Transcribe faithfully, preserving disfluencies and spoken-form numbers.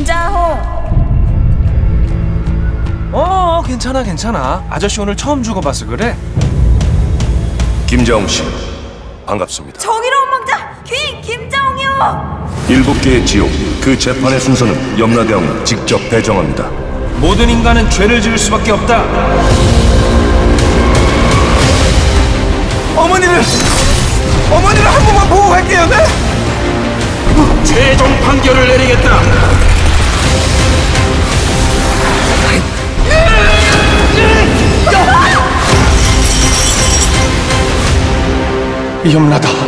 김자홍. 어 괜찮아 괜찮아. 아저씨 오늘 처음 죽어봐서 그래. 김자홍 씨, 반갑습니다. 정의로운 망자 귀인 김자홍이요. 일곱 개의 지옥, 그 재판의 순서는 염라대왕이 직접 배정합니다. 모든 인간은 죄를 지을 수밖에 없다. 어머니를 어머니를 한 번만 보고 갈게요. 네? 최종 판결을 내리겠다. 염라다.